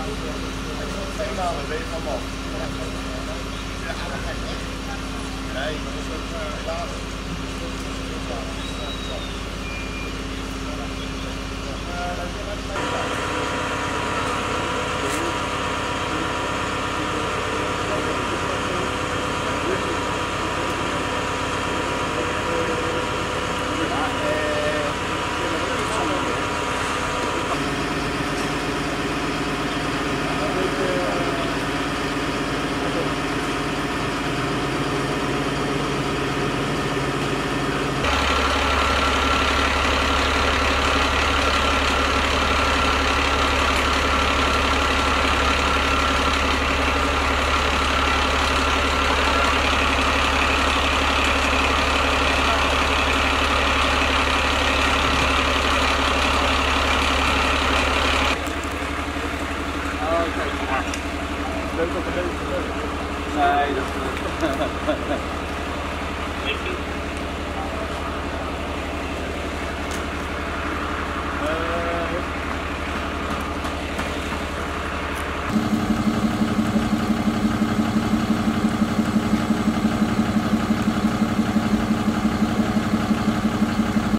2 maanden ben je van man. Nee, dat is ook later. Leuk dat er leuk is. Nee, dat